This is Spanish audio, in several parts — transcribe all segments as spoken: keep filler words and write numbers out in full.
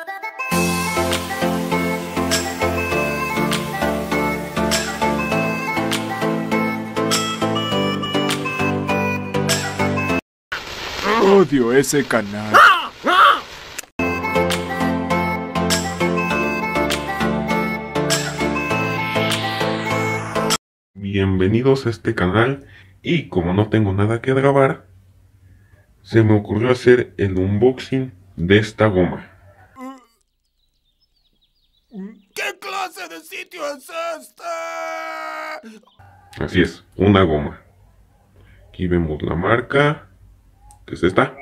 Odio ese canal. Bienvenidos a este canal, y como no tengo nada que grabar, se me ocurrió hacer el unboxing de esta goma. ¿Qué clase de sitio es este? Así es, una goma. Aquí vemos la marca, que es esta.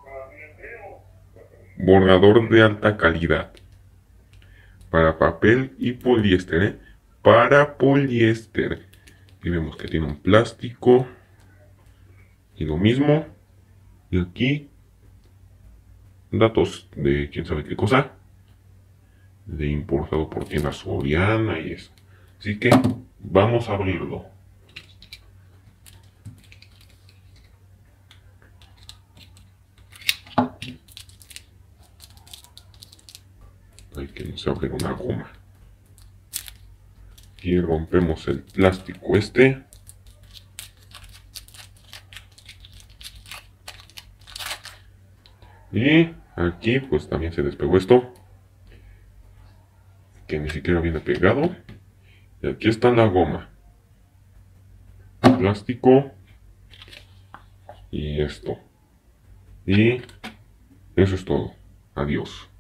Borrador de alta calidad. Para papel y poliéster, ¿eh? Para poliéster. Aquí vemos que tiene un plástico. Y lo mismo. Y aquí datos de quién sabe qué cosa. De importado por tienda Soriana y eso. Así que vamos a abrirlo. Hay que nos abre una goma. Aquí rompemos el plástico este. Y aquí pues también se despegó esto, que ni siquiera viene pegado. Y aquí está la goma. Plástico. Y esto. Y eso es todo. Adiós.